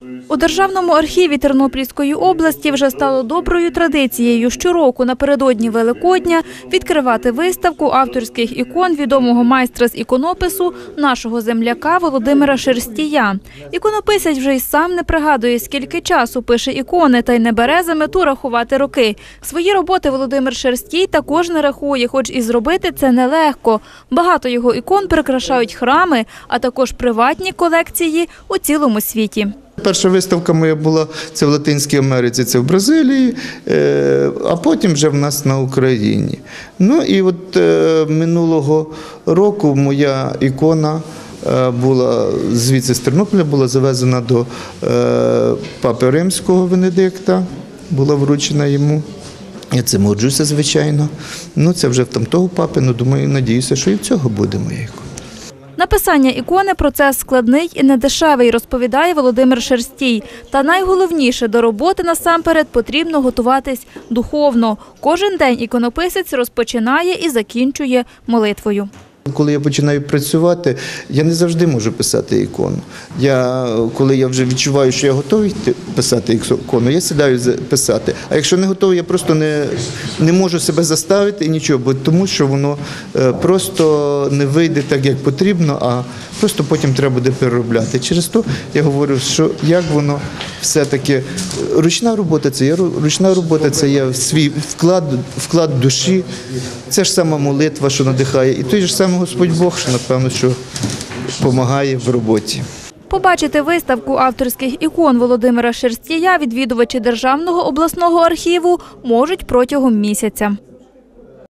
У Державному архіві Тернопільської області вже стало доброю традицією щороку напередодні Великодня відкривати виставку авторських ікон відомого майстра з іконопису, нашого земляка Володимира Шерстія. Іконописець вже й сам не пригадує, скільки часу пише ікони, та й не бере за мету рахувати роки. Свої роботи Володимир Шерстій також не рахує, хоч і зробити це нелегко. Багато його ікон прикрашають храми, а також приватні колекції у цілому світі. Перша виставка моя була це в Латинській Америці, це в Бразилії, а потім вже в нас на Україні. Ну і от минулого року моя ікона була звідси з Тернополя, була завезена до Папи Римського Венедикта, була вручена йому. Я цим горджуся, звичайно. Ну це вже в того папи, ну думаю, надіюся, що і в цього буде моя ікона. Написання ікони – процес складний і недешевий, розповідає Володимир Шерстій. Та найголовніше – до роботи насамперед потрібно готуватись духовно. Кожен день іконописець розпочинає і закінчує молитвою. Коли я починаю працювати, я не завжди можу писати ікону. Коли я вже відчуваю, що я готовий писати ікону, я сідаю писати. А якщо не готовий, я просто не можу себе заставити і нічого, тому що воно просто не вийде так, як потрібно, а просто потім треба буде переробляти. Через то я говорю, що як воно все-таки ручна робота це є свій вклад душі, це ж сама молитва, що надихає, і той ж самий Господь Бог, що, напевно, що допомагає в роботі. Побачити виставку авторських ікон Володимира Шерстія відвідувачі Державного обласного архіву можуть протягом місяця.